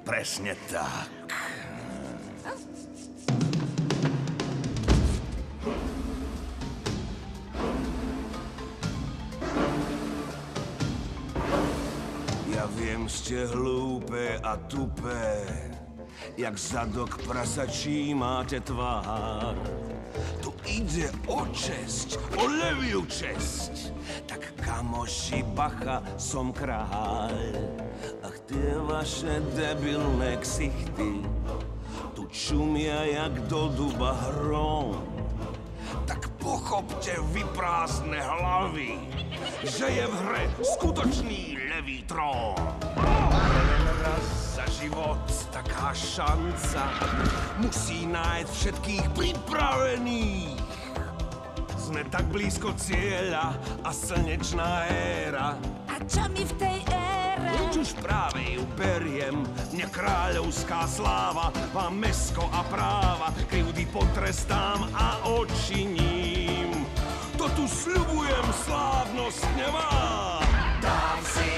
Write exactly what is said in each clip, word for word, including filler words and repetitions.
Presne tak. Ja viem, ste hlúpe a tupé, jak zadok prasačí máte tvár. Tu ide o česť, o leviu česť. Tak kamoši, bacha, som kráľ. Ach, tie vaše debilné ksichty tu čumia jak do duba hrom. Tak pochopte vy prázdne hlavy, že je v hre skutočný levý trón. Len raz za život taká šanca musí nájsť všetkých pripravených. Sme tak blízko cieľa a slnečná éra. A čo mi v tej ére? Už práve ju beriem, mne kráľovská sláva, vám mesko a práva, krivdy potrestám a odčiním. To tu sľubujem, slávnosť nemá. Dám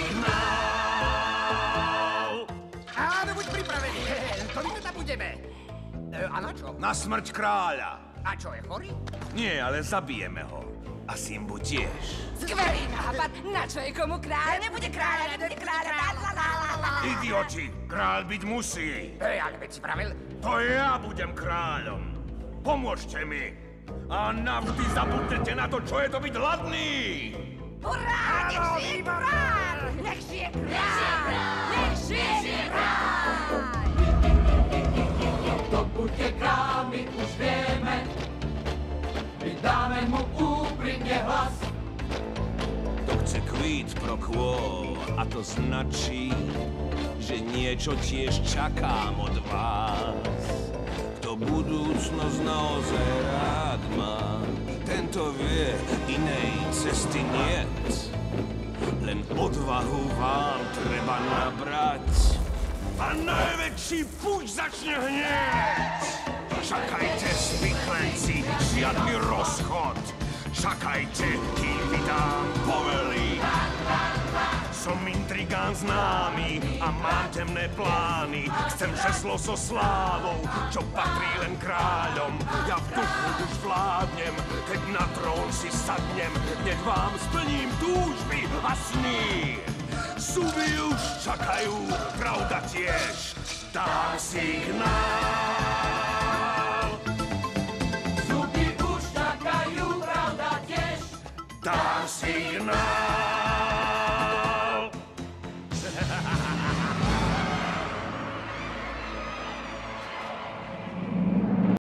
signál. Áno, buď pripravený. To my teda budeme. E, a na čo? Na smrť kráľa. A čo, je chorý? Nie, ale zabijeme ho. A Simbu tiež. Skvelý nápad! Na čo je komu kráľ? Nebude kráľa, nebude kráľa, la la la la la. Idioti, kráľ byť musí. E, ale veď si pravil. To ja budem kráľom. Pomôžte mi. A navždy zabudnete na to, čo je to byť hladný. Hurá, nech žije kráľ! Nech žije kráľ! Nech žije kráľ! Kto bude král, my už vieme. My dáme mu úprimne hlas. To chce quid pro quo, a to značí, že niečo tiež čakám od vás. Kto budúcnosť naozaj rád má, tento vie, inej cesty niet. Len odvahu vám treba nabrať a najväčší púť začne hneď. Čakajte, spiklenci, žiadny rozchod. Čakajte, kým vydám povely. Som intrigán známy a mám temné plány. Chcem žeslo so slávou, čo patrí len kráľom. Ja v duchu už vládnem, keď na trón si sadnem. Nech vám splním túžby a sny. Súby už čakajú, pravda tiež. Dám signál.